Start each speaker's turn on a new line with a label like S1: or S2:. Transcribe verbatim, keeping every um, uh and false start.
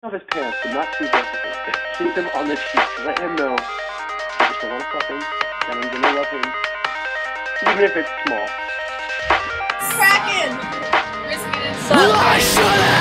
S1: off his pants, but not too aggressively. Keep him on the cheeks. Let him know just a little something that I'm gonna love him, even if it's small.
S2: Kraken!
S3: Well, I should have!